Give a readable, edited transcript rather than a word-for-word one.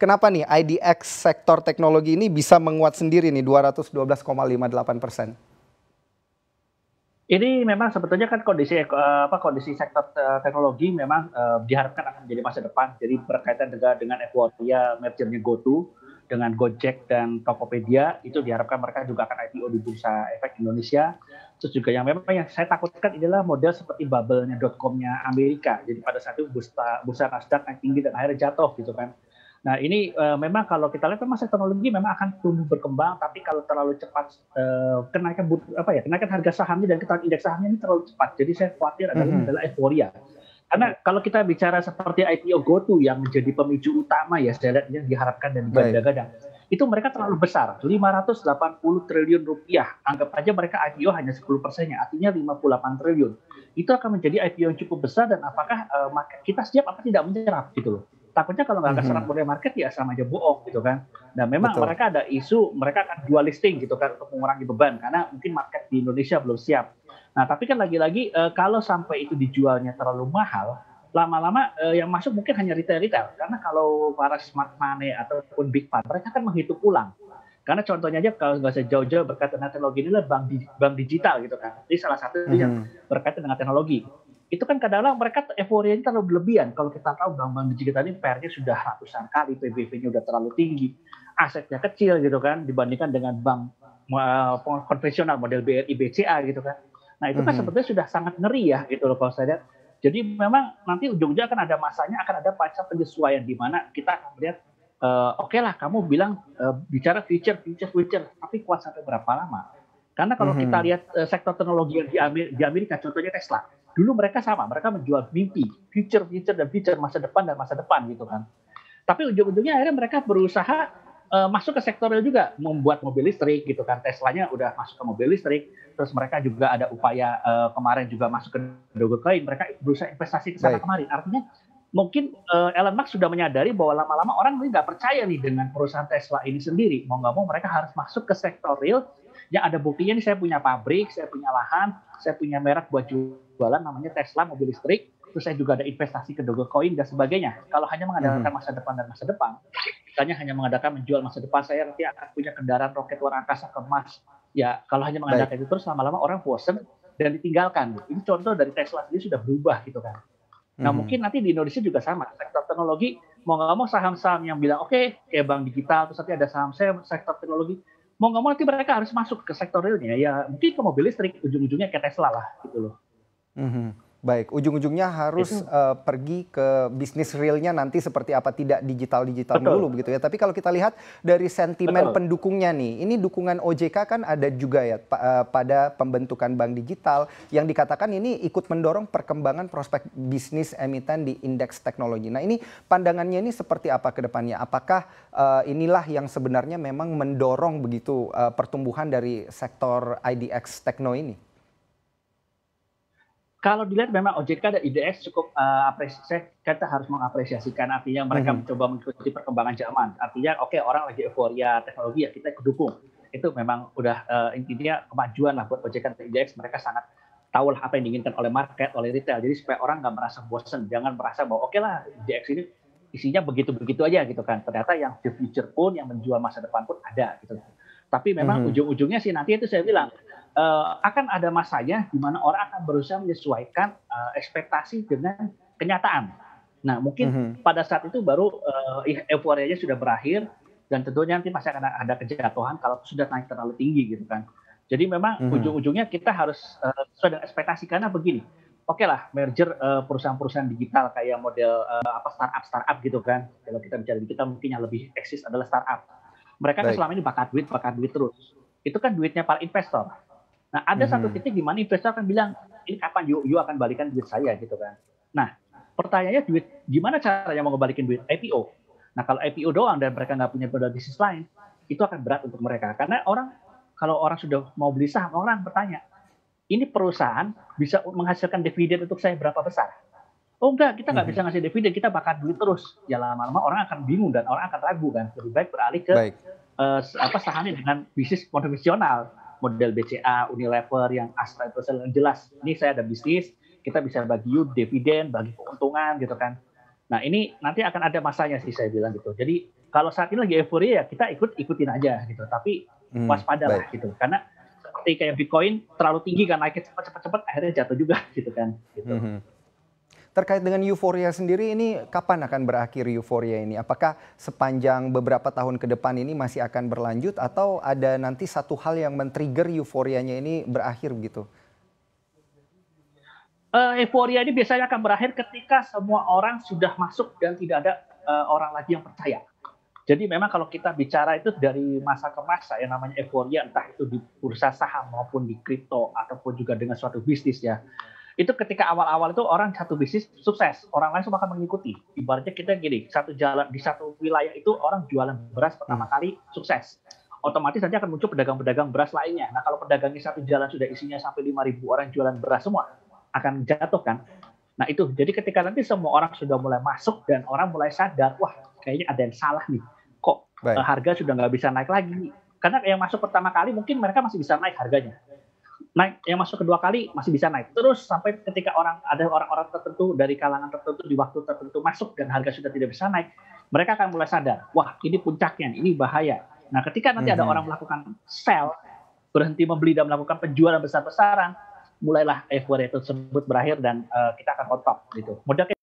kenapa nih IDX sektor teknologi ini bisa menguat sendiri nih 212,58%? Ini memang sebetulnya kan kondisi sektor teknologi memang diharapkan akan menjadi masa depan. Jadi berkaitan dengan euforia mergernya GoTo dengan Gojek dan Tokopedia, itu diharapkan mereka juga akan IPO di Bursa Efek Indonesia. Terus juga yang memang yang saya takutkan adalah model seperti bubble-nya .com-nya Amerika. Jadi pada saat itu bursa Nasdaq naik tinggi dan akhirnya jatuh gitu kan. Nah ini memang kalau kita lihat memang teknologi memang akan tumbuh berkembang, tapi kalau terlalu cepat kenaikan harga sahamnya dan kenaikan indeks sahamnya ini terlalu cepat. Jadi saya khawatir adalah euforia. Karena kalau kita bicara seperti IPO GoTo yang menjadi pemicu utama ya saya lihat yang diharapkan dan digadang-gadang, itu mereka terlalu besar, 580 triliun rupiah. Anggap aja mereka IPO hanya 10%-nya, artinya 58 triliun. Itu akan menjadi IPO yang cukup besar dan apakah market kita siap apa tidak menyerap gitu loh. Takutnya kalau nggak keserap oleh market ya sama aja bohong gitu kan. Dan memang mereka ada isu mereka akan dual listing gitu kan untuk mengurangi beban karena mungkin market di Indonesia belum siap. Nah tapi kan lagi-lagi kalau sampai itu dijualnya terlalu mahal, lama-lama yang masuk mungkin hanya retail karena kalau para smart money ataupun big fund mereka kan menghitung ulang. Karena contohnya aja kalau nggak usah jauh-jauh berkaitan dengan teknologi ini adalah bank digital gitu kan. Ini salah satu yang berkaitan dengan teknologi. Itu kan kadang-kadang mereka euforia ini terlalu berlebihan. Kalau kita tahu bank-bank digital ini PR-nya sudah ratusan kali, PBV-nya sudah terlalu tinggi, asetnya kecil gitu kan dibandingkan dengan bank konvensional model BRI, BCA gitu kan. Nah itu kan sebetulnya sudah sangat ngeri ya gitu loh kalau saya lihat. Jadi memang nanti ujung-ujungnya akan ada masanya, akan ada pasca penyesuaian di mana kita akan melihat oke lah kamu bilang bicara future, tapi kuat sampai berapa lama? Karena kalau kita lihat sektor teknologi yang di Amerika, contohnya Tesla, dulu mereka sama, mereka menjual mimpi, future masa depan gitu kan. Tapi ujung-ujungnya akhirnya mereka berusaha masuk ke sektor real juga, membuat mobil listrik gitu kan. Teslanya udah masuk ke mobil listrik, terus mereka juga ada upaya kemarin juga masuk ke Dogecoin, mereka berusaha investasi ke sana kemarin. Artinya mungkin Elon Musk sudah menyadari bahwa lama-lama orang ini nggak percaya nih dengan perusahaan Tesla ini sendiri. Mau nggak mau mereka harus masuk ke sektor real yang ada buktinya nih saya punya pabrik, saya punya lahan, saya punya merek buat jualan namanya Tesla mobil listrik, terus saya juga ada investasi ke Dogecoin dan sebagainya. Kalau hanya mengandalkan masa depan, misalnya hanya mengadakan menjual masa depan, saya nanti akan punya kendaraan roket luar angkasa ke Mars. Ya kalau hanya mengandalkan itu terus lama-lama orang bosen dan ditinggalkan. Ini contoh dari Tesla sendiri sudah berubah gitu kan. Nah mungkin nanti di Indonesia juga sama, sektor teknologi mau nggak mau saham-saham yang bilang oke, kayak bank digital, terus nanti ada saham saya sektor teknologi, mau nggak mau nanti mereka harus masuk ke sektor realnya, ya mungkin ke mobil listrik, ujung-ujungnya kayak Tesla lah gitu loh. Baik, ujung-ujungnya harus pergi ke bisnis realnya nanti seperti apa, tidak digital melulu begitu ya. Tapi kalau kita lihat dari sentimen pendukungnya nih, ini dukungan OJK kan ada juga ya pada pembentukan bank digital yang dikatakan ini ikut mendorong perkembangan prospek bisnis emiten di indeks teknologi. Nah ini pandangannya ini seperti apa ke depannya? Apakah inilah yang sebenarnya memang mendorong begitu pertumbuhan dari sektor IDX Tekno ini? Kalau dilihat memang OJK dan IDX cukup kita harus mengapresiasikan, artinya mereka mencoba mengikuti perkembangan zaman. Artinya oke, orang lagi euforia teknologi ya kita ikut dukung. Itu memang udah intinya kemajuan lah buat OJK dan IDX, mereka sangat tahu lah apa yang diinginkan oleh market, oleh retail. Jadi supaya orang nggak merasa bosen, jangan merasa bahwa oke lah IDX ini isinya begitu-begitu aja gitu kan. Ternyata yang the future pun, yang menjual masa depan pun ada gitu. Tapi memang ujung-ujungnya sih nanti itu saya bilang akan ada masanya di mana orang akan berusaha menyesuaikan ekspektasi dengan kenyataan. Nah mungkin pada saat itu baru euforianya sudah berakhir dan tentunya nanti masih akan ada kejatuhan kalau sudah naik terlalu tinggi gitu kan. Jadi memang ujung-ujungnya kita harus sesuai dengan ekspektasi karena begini. Oke lah, merger perusahaan-perusahaan digital kayak model startup gitu kan. Kalau kita bicara digital mungkin yang lebih eksis adalah startup. Mereka kan selama ini bakar duit terus. Itu kan duitnya para investor. Nah, ada satu titik di mana investor akan bilang, ini kapan you akan balikan duit saya gitu kan. Nah, pertanyaannya duit, gimana caranya mau ngebalikin duit? IPO. Nah, kalau IPO doang dan mereka nggak punya modal bisnis lain, itu akan berat untuk mereka. Karena kalau orang sudah mau beli saham, orang bertanya, ini perusahaan bisa menghasilkan dividen untuk saya berapa besar? Oh enggak, kita nggak bisa ngasih dividen, kita bakar duit terus. Ya lama-lama orang akan bingung dan orang akan ragu kan. Lebih baik beralih ke sahamnya dengan bisnis konvensional. Model BCA, Unilever yang Astra itu yang jelas. Ini saya ada bisnis, kita bisa bagi dividen, bagi keuntungan gitu kan. Nah ini nanti akan ada masanya sih saya bilang gitu. Jadi kalau saat ini lagi euforia ya kita ikutin aja gitu. Tapi waspadalah Baik. gitu. Karena seperti kayak Bitcoin terlalu tinggi kan naiknya cepat akhirnya jatuh juga gitu kan. Gitu. Mhm. Terkait dengan euforia sendiri ini kapan akan berakhir euforia ini? Apakah sepanjang beberapa tahun ke depan ini masih akan berlanjut atau ada nanti satu hal yang men-trigger euforianya ini berakhir begitu? Euforia ini biasanya akan berakhir ketika semua orang sudah masuk dan tidak ada orang lagi yang percaya. Jadi memang kalau kita bicara itu dari masa ke masa yang namanya euforia entah itu di bursa saham maupun di kripto ataupun juga dengan suatu bisnis ya. Itu ketika awal-awal itu orang satu bisnis sukses, orang lain semua akan mengikuti. Ibaratnya kita gini, satu jalan di satu wilayah itu orang jualan beras pertama kali sukses. Otomatis nanti akan muncul pedagang-pedagang beras lainnya. Nah kalau pedagangnya satu jalan sudah isinya sampai 5.000 orang jualan beras semua, akan jatuh kan. Nah itu, jadi ketika nanti semua orang sudah mulai masuk dan orang mulai sadar, wah kayaknya ada yang salah nih. Kok Baik. harga sudah nggak bisa naik lagi? Karena yang masuk pertama kali mungkin mereka masih bisa naik harganya. Naik, yang masuk kedua kali masih bisa naik. Terus sampai ketika ada orang-orang tertentu dari kalangan tertentu di waktu tertentu masuk dan harga sudah tidak bisa naik, mereka akan mulai sadar, wah ini puncaknya, ini bahaya. Nah ketika nanti ada orang melakukan sell, berhenti membeli dan melakukan penjualan besar-besaran, mulailah euforia tersebut berakhir dan kita akan on top gitu. Modal